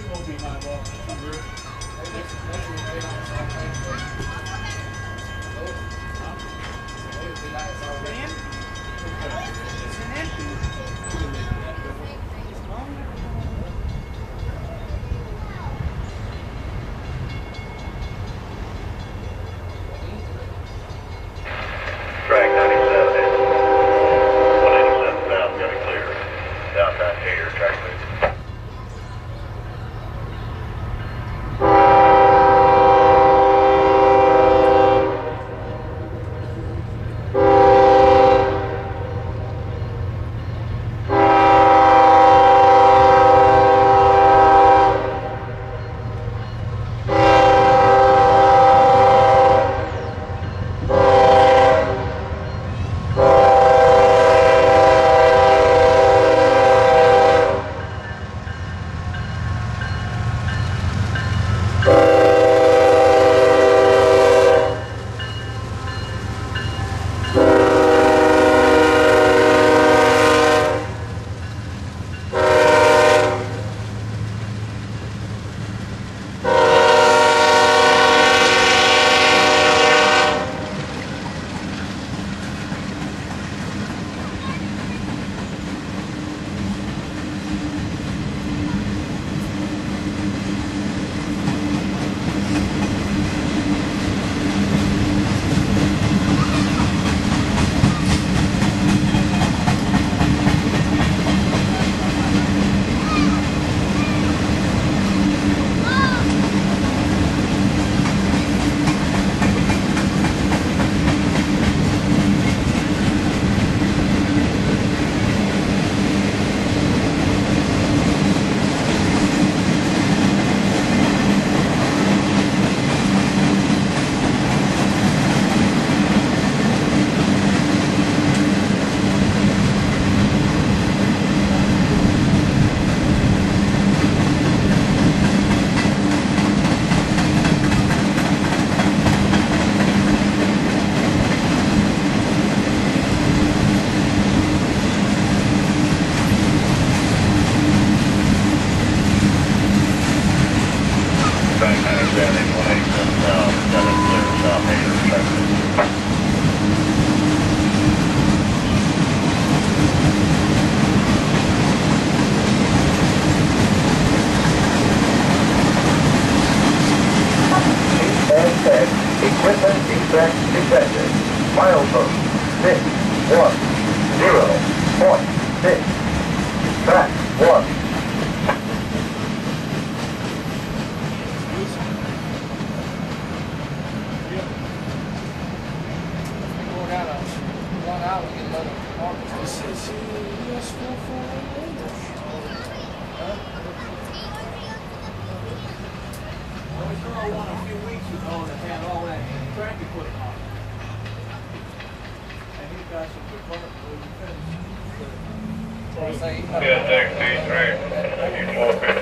Track 97 in. 187 south, got it clear. Southbound carrier, track moving. Track 97 in 187 south, got it clear. South Hager, track moving. Tech, equipment defect detected. Milepost 610.6. Track 1. A few weeks ago and it had all that track equipment on it. And he got some good product for the fence. Yeah, taxi, 3, 450.